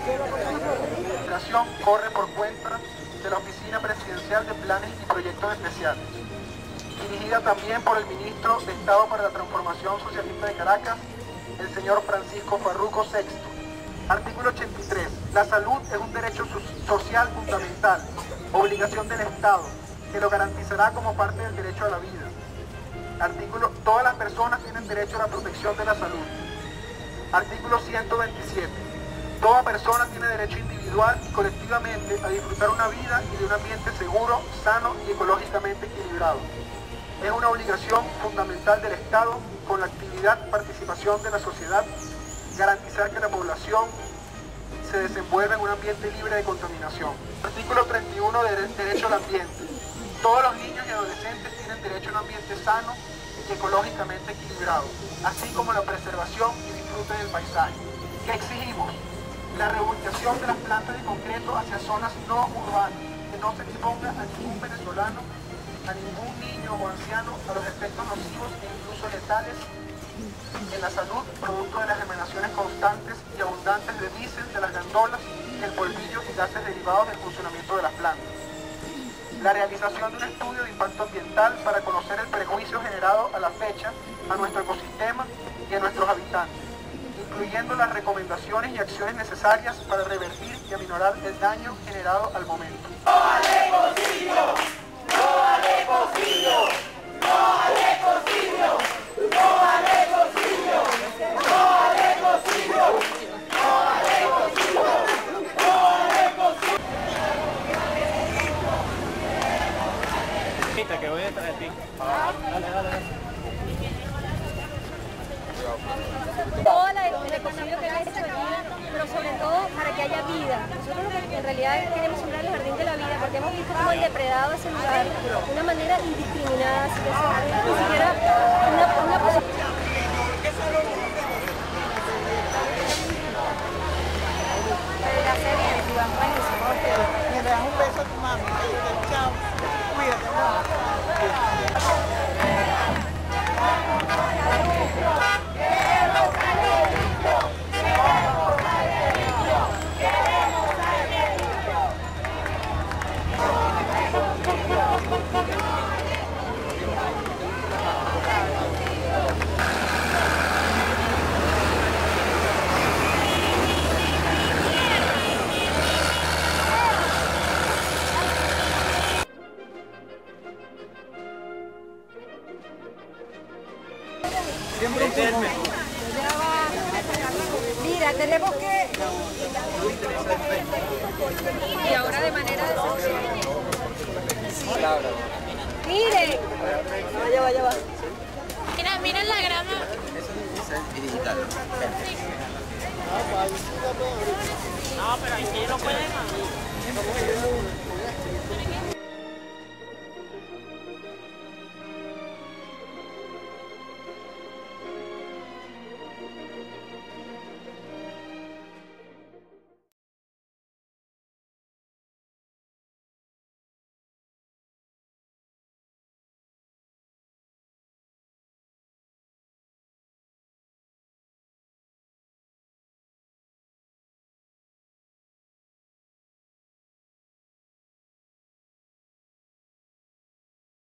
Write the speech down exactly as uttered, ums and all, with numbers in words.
La administración corre por cuenta de la Oficina Presidencial de Planes y Proyectos Especiales, dirigida también por el Ministro de Estado para la Transformación Socialista de Caracas, el señor Francisco Farruco sexto. Artículo ochenta y tres. La salud es un derecho social fundamental, obligación del Estado, que lo garantizará como parte del derecho a la vida. Artículo. Todas las personas tienen derecho a la protección de la salud. Artículo ciento veintisiete. Toda persona tiene derecho individual y colectivamente a disfrutar una vida y de un ambiente seguro, sano y ecológicamente equilibrado. Es una obligación fundamental del Estado, con la actividad y participación de la sociedad, garantizar que la población se desenvuelva en un ambiente libre de contaminación. Artículo treinta y uno de Derecho al ambiente. Todos los niños y adolescentes tienen derecho a un ambiente sano y ecológicamente equilibrado, así como la preservación y disfrute del paisaje. ¿Qué exigimos? La reubicación de las plantas de concreto hacia zonas no urbanas, que no se exponga a ningún venezolano, a ningún niño o anciano a los efectos nocivos e incluso letales en la salud, producto de las emanaciones constantes y abundantes de diésel de las gandolas, el polvillo y gases derivados del funcionamiento de las plantas. La realización de un estudio de impacto ambiental para conocer el perjuicio generado a la fecha a nuestro ecosistema y a nuestros habitantes, incluyendo las recomendaciones y acciones necesarias para revertir y aminorar el daño generado al momento. ¡No al ecocidio! ¡No al ecocidio! ¡No al ecocidio! ¡No al ecocidio! ¡No al ecocidio! ¡No al ecocidio! ¡No al ecocidio! Que voy detrás de ti. Dale, dale, dale. Todo la, el ecocidio que ha hecho allí, pero sobre todo para que haya vida. Nosotros lo que en realidad queremos sembrar el jardín de la vida, porque hemos visto cómo han depredado ese lugar de una manera indiscriminada, sin ni siquiera una, una posibilidad. La serie de Iván buenísimo. Le das un beso a tu mami. Chao. Cuídate. Mira, tenemos que... Y ahora de manera de... Miren. Vaya, vaya, va. Mira, miren la grama. Es digital. No, pero aquí no pueden.